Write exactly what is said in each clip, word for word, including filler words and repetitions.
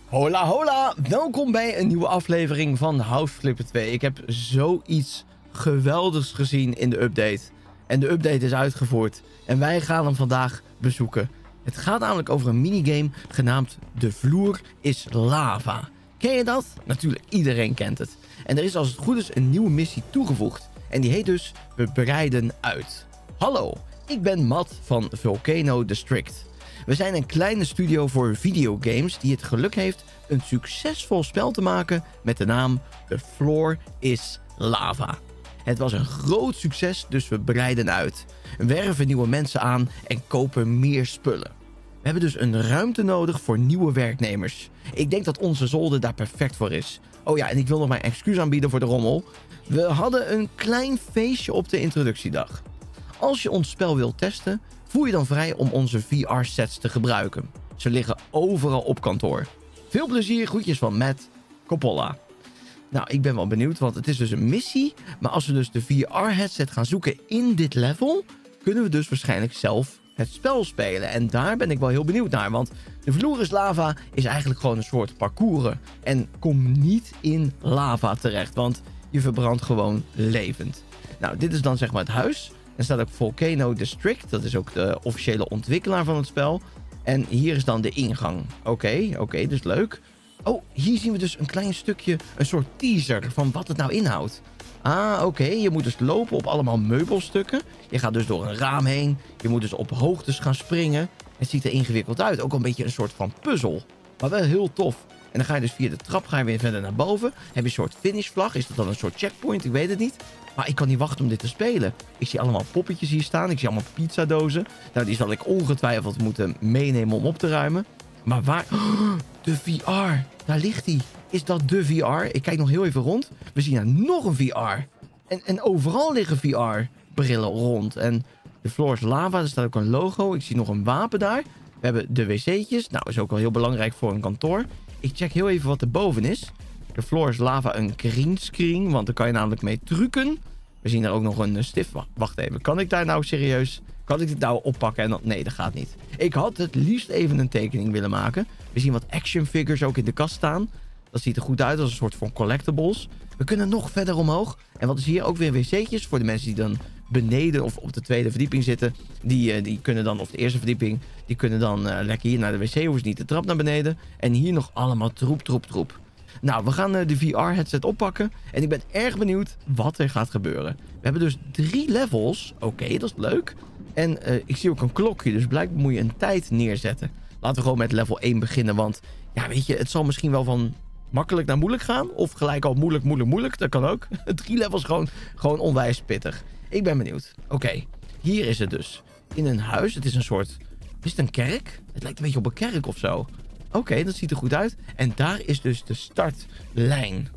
Hola hola, welkom bij een nieuwe aflevering van House Flipper twee. Ik heb zoiets geweldigs gezien in de update. En de update is uitgevoerd en wij gaan hem vandaag bezoeken. Het gaat namelijk over een minigame genaamd De Vloer is Lava. Ken je dat? Natuurlijk, iedereen kent het. En er is als het goed is een nieuwe missie toegevoegd. En die heet dus We breiden uit. Hallo, ik ben Matt van Volcano District. We zijn een kleine studio voor videogames die het geluk heeft een succesvol spel te maken met de naam The Floor is Lava. Het was een groot succes, dus we breiden uit. Werven nieuwe mensen aan en kopen meer spullen. We hebben dus een ruimte nodig voor nieuwe werknemers. Ik denk dat onze zolder daar perfect voor is. Oh ja, en ik wil nog mijn excuus aanbieden voor de rommel. We hadden een klein feestje op de introductiedag. Als je ons spel wilt testen, voel je dan vrij om onze V R-sets te gebruiken. Ze liggen overal op kantoor. Veel plezier, groetjes van Matt Coppola. Nou, ik ben wel benieuwd, want het is dus een missie. Maar als we dus de V R-headset gaan zoeken in dit level, kunnen we dus waarschijnlijk zelf het spel spelen. En daar ben ik wel heel benieuwd naar, want De Vloer is Lava is eigenlijk gewoon een soort parcours. En kom niet in lava terecht, want je verbrandt gewoon levend. Nou, dit is dan zeg maar het huis. Er staat ook Volcano District. Dat is ook de officiële ontwikkelaar van het spel. En hier is dan de ingang. Oké, okay, oké, okay, dus leuk. Oh, hier zien we dus een klein stukje, een soort teaser van wat het nou inhoudt. Ah, oké, okay, je moet dus lopen op allemaal meubelstukken. Je gaat dus door een raam heen. Je moet dus op hoogtes gaan springen. Het ziet er ingewikkeld uit. Ook al een beetje een soort van puzzel. Maar wel heel tof. En dan ga je dus via de trap ga je weer verder naar boven. Heb je een soort finishvlag. Is dat dan een soort checkpoint? Ik weet het niet. Maar ik kan niet wachten om dit te spelen. Ik zie allemaal poppetjes hier staan. Ik zie allemaal pizzadozen. Nou, die zal ik ongetwijfeld moeten meenemen om op te ruimen. Maar waar... Oh, de V R. Daar ligt hij. Is dat de V R? Ik kijk nog heel even rond. We zien daar nog een V R. En, en overal liggen V R-brillen rond. En de Floor is Lava. Er staat ook een logo. Ik zie nog een wapen daar. We hebben de wc'tjes. Nou, is ook wel heel belangrijk voor een kantoor. Ik check heel even wat er boven is. De Floor is Lava een greenscreen, want daar kan je namelijk mee trucken. We zien er ook nog een stift. Wacht even, kan ik daar nou serieus... Kan ik dit nou oppakken en dan... Nee, dat gaat niet. Ik had het liefst even een tekening willen maken. We zien wat action figures ook in de kast staan. Dat ziet er goed uit als een soort van collectibles. We kunnen nog verder omhoog. En wat is hier ook weer wc'tjes voor de mensen die dan beneden of op de tweede verdieping zitten. Die, uh, die kunnen dan, of de eerste verdieping, die kunnen dan uh, lekker hier naar de wc. Hoeven ze niet de trap naar beneden. En hier nog allemaal troep, troep, troep. Nou, we gaan uh, de V R-headset oppakken. En ik ben erg benieuwd wat er gaat gebeuren. We hebben dus drie levels. Oké, okay, dat is leuk. En uh, ik zie ook een klokje. Dus blijkbaar moet je een tijd neerzetten. Laten we gewoon met level één beginnen. Want, ja, weet je, het zal misschien wel van makkelijk naar moeilijk gaan. Of gelijk al moeilijk, moeilijk, moeilijk. Dat kan ook. Drie levels gewoon, gewoon onwijs pittig. Ik ben benieuwd. Oké, okay, hier is het dus. In een huis. Het is een soort... Is het een kerk? Het lijkt een beetje op een kerk of zo. Oké, okay, dat ziet er goed uit. En daar is dus de startlijn.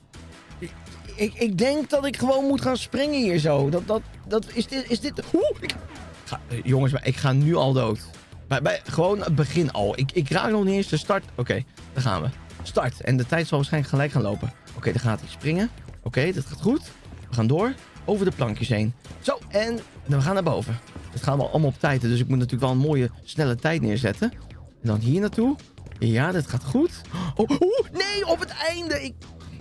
Ik, ik, ik denk dat ik gewoon moet gaan springen hier zo. Dat, dat, dat, is dit... Is dit Oeh, ik, ga, jongens, maar ik ga nu al dood. Bij, bij, gewoon het begin al. Ik, ik raak nog niet eens de start. Oké, okay, daar gaan we. Start. En de tijd zal waarschijnlijk gelijk gaan lopen. Oké, okay, daar gaat hij springen. Oké, okay, dat gaat goed. We gaan door. Over de plankjes heen. Zo, en we gaan naar boven. Het gaat wel allemaal op tijd. Dus ik moet natuurlijk wel een mooie, snelle tijd neerzetten. En dan hier naartoe. Ja, dat gaat goed. Oh, oh nee, op het einde. Ik...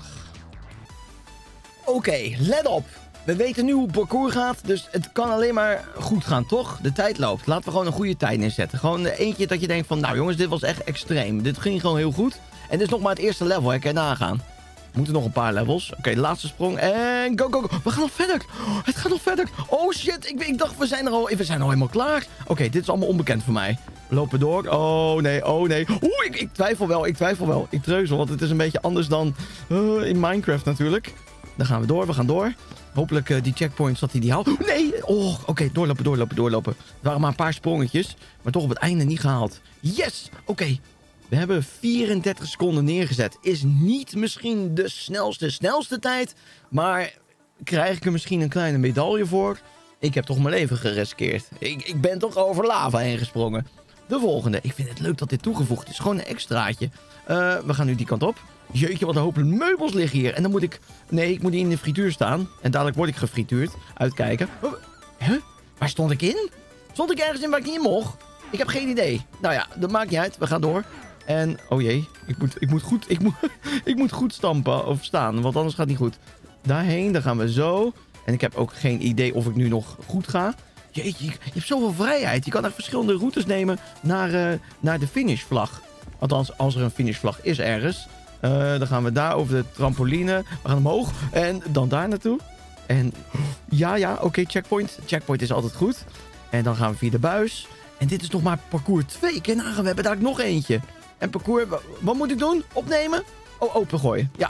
Oké, okay, let op. We weten nu hoe het parcours gaat, dus het kan alleen maar goed gaan, toch? De tijd loopt. Laten we gewoon een goede tijd neerzetten. Gewoon eentje dat je denkt van, nou jongens, dit was echt extreem. Dit ging gewoon heel goed. En dit is nog maar het eerste level, hè. Kan je nagaan. We moeten nog een paar levels. Oké, okay, de laatste sprong. En go, go, go. We gaan nog verder. Oh, het gaat nog verder. Oh shit, ik, ik dacht, we zijn er al, we zijn al helemaal klaar. Oké, okay, dit is allemaal onbekend voor mij. We lopen door. Oh nee, oh nee. Oeh, ik, ik twijfel wel, ik twijfel wel. Ik treuzel, want het is een beetje anders dan uh, in Minecraft natuurlijk. Dan gaan we door, we gaan door. Hopelijk uh, die checkpoints dat hij die haalt. Nee! Oh, oké, okay, doorlopen, doorlopen, doorlopen. Het waren maar een paar sprongetjes, maar toch op het einde niet gehaald. Yes! Oké. Okay. We hebben vierendertig seconden neergezet. Is niet misschien de snelste, snelste tijd. Maar krijg ik er misschien een kleine medaille voor? Ik heb toch mijn leven geriskeerd. Ik, ik ben toch over lava heen gesprongen. De volgende. Ik vind het leuk dat dit toegevoegd is. Gewoon een extraatje. Uh, we gaan nu die kant op. Jeetje, wat een hoop meubels liggen hier. En dan moet ik... Nee, ik moet hier in de frituur staan. En dadelijk word ik gefrituurd. Uitkijken. Oh, huh? Waar stond ik in? Stond ik ergens in waar ik niet in mocht? Ik heb geen idee. Nou ja, dat maakt niet uit. We gaan door. En, oh jee, ik moet, ik moet, goed, ik moet, ik moet goed stampen of staan, want anders gaat het niet goed. Daarheen, dan gaan we zo. En ik heb ook geen idee of ik nu nog goed ga. Jeetje, je hebt zoveel vrijheid. Je kan echt verschillende routes nemen naar, uh, naar de finishvlag. Althans, als er een finishvlag is ergens. Uh, dan gaan we daar over de trampoline. We gaan omhoog. En dan daar naartoe. En ja, ja, oké, okay, checkpoint. Checkpoint is altijd goed. En dan gaan we via de buis. En dit is nog maar parcours twee. Kijk, nou, we hebben daar nog eentje. En parcours, wat moet ik doen? Opnemen? Oh, opengooien. Ja.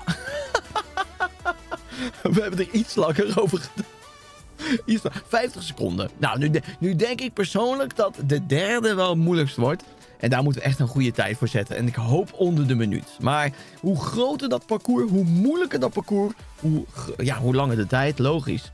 We hebben er iets langer over gedaan. Iets langer. vijftig seconden. Nou, nu, de, nu denk ik persoonlijk dat de derde wel het moeilijkst wordt. En daar moeten we echt een goede tijd voor zetten. En ik hoop onder de minuut. Maar hoe groter dat parcours, hoe moeilijker dat parcours, hoe, ja, hoe langer de tijd. Logisch.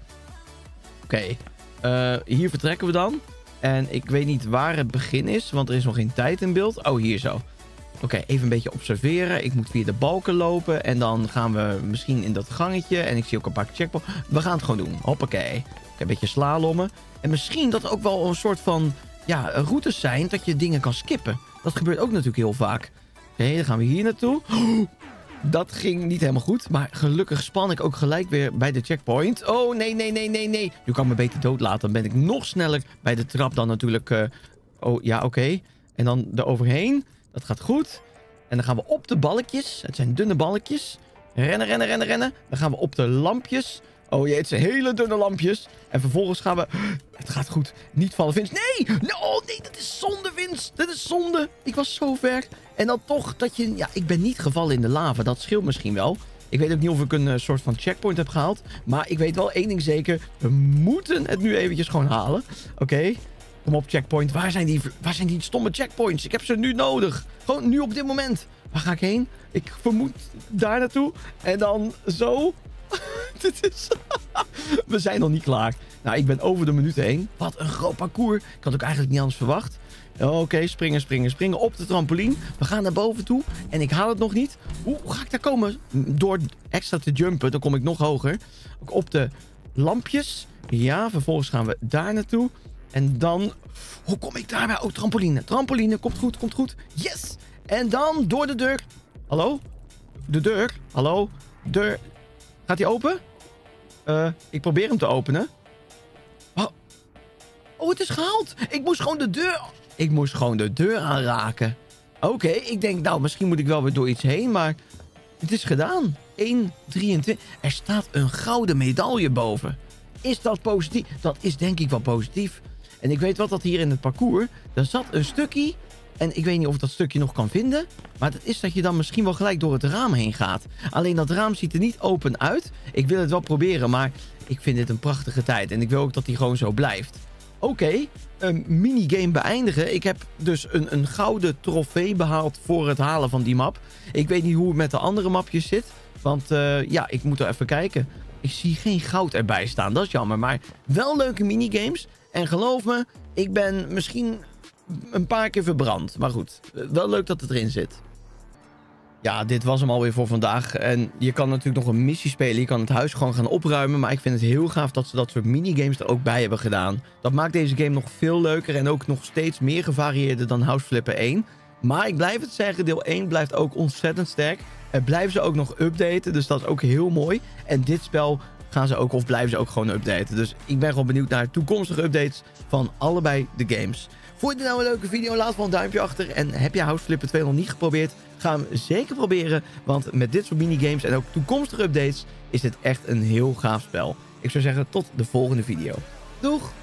Oké. Okay. Uh, hier vertrekken we dan. En ik weet niet waar het begin is, want er is nog geen tijd in beeld. Oh, hier zo. Oké, okay, even een beetje observeren. Ik moet via de balken lopen. En dan gaan we misschien in dat gangetje. En ik zie ook een paar checkpoints. We gaan het gewoon doen. Hoppakee. Ik heb een beetje slalommen. En misschien dat er ook wel een soort van ja, routes zijn dat je dingen kan skippen. Dat gebeurt ook natuurlijk heel vaak. Oké, okay, dan gaan we hier naartoe. Oh, dat ging niet helemaal goed. Maar gelukkig span ik ook gelijk weer bij de checkpoint. Oh, nee, nee, nee, nee, nee. Nu kan ik me beter doodlaten. Dan ben ik nog sneller bij de trap dan natuurlijk. Uh... Oh, ja, oké. Okay. En dan eroverheen. Dat gaat goed. En dan gaan we op de balkjes. Het zijn dunne balkjes. Rennen, rennen, rennen, rennen. Dan gaan we op de lampjes. Oh jee, het zijn hele dunne lampjes. En vervolgens gaan we... Het gaat goed. Niet vallen, Vince. Nee! Oh nee, dat is zonde, Vince. Dat is zonde. Ik was zo ver. En dan toch dat je... Ja, ik ben niet gevallen in de lava. Dat scheelt misschien wel. Ik weet ook niet of ik een uh, soort van checkpoint heb gehaald. Maar ik weet wel één ding zeker. We moeten het nu eventjes gewoon halen. Oké. Okay. Kom op, checkpoint. Waar zijn, die, waar zijn die stomme checkpoints? Ik heb ze nu nodig. Gewoon nu op dit moment. Waar ga ik heen? Ik vermoed daar naartoe. En dan zo. Dit is... We zijn nog niet klaar. Nou, ik ben over de minuten heen. Wat een groot parcours. Ik had ook eigenlijk niet anders verwacht. Oké, okay, springen, springen, springen. Op de trampoline. We gaan naar boven toe. En ik haal het nog niet. Hoe, hoe ga ik daar komen? Door extra te jumpen. Dan kom ik nog hoger. Ook op de lampjes. Ja, vervolgens gaan we daar naartoe. En dan... Hoe kom ik daar bij? Oh, trampoline. Trampoline. Komt goed, komt goed. Yes! En dan door de deur. Hallo? De deur? Hallo? Deur. Gaat die open? Uh, ik probeer hem te openen. Oh. Oh, het is gehaald. Ik moest gewoon de deur... Ik moest gewoon de deur aanraken. Oké, okay, ik denk, nou, misschien moet ik wel weer door iets heen, maar... Het is gedaan. één drieëntwintig. Er staat een gouden medaille boven. Is dat positief? Dat is denk ik wel positief. En ik weet wat dat hier in het parcours... Er zat een stukje... En ik weet niet of ik dat stukje nog kan vinden. Maar dat is dat je dan misschien wel gelijk door het raam heen gaat. Alleen dat raam ziet er niet open uit. Ik wil het wel proberen, maar ik vind dit een prachtige tijd. En ik wil ook dat die gewoon zo blijft. Oké, okay, een minigame beëindigen. Ik heb dus een, een gouden trofee behaald voor het halen van die map. Ik weet niet hoe het met de andere mapjes zit. Want uh, ja, ik moet er even kijken. Ik zie geen goud erbij staan, dat is jammer. Maar wel leuke minigames. En geloof me, ik ben misschien... een paar keer verbrand. Maar goed, wel leuk dat het erin zit. Ja, dit was hem alweer voor vandaag. En je kan natuurlijk nog een missie spelen. Je kan het huis gewoon gaan opruimen. Maar ik vind het heel gaaf dat ze dat soort minigames er ook bij hebben gedaan. Dat maakt deze game nog veel leuker. En ook nog steeds meer gevarieerder dan House Flipper één. Maar ik blijf het zeggen, deel één blijft ook ontzettend sterk. Er blijven ze ook nog updaten. Dus dat is ook heel mooi. En dit spel gaan ze ook, of blijven ze ook gewoon updaten. Dus ik ben gewoon benieuwd naar toekomstige updates van allebei de games. Vond je dit nou een leuke video? Laat wel een duimpje achter. En heb je House Flipper twee nog niet geprobeerd? Ga hem zeker proberen. Want met dit soort minigames en ook toekomstige updates is het echt een heel gaaf spel. Ik zou zeggen tot de volgende video. Doeg!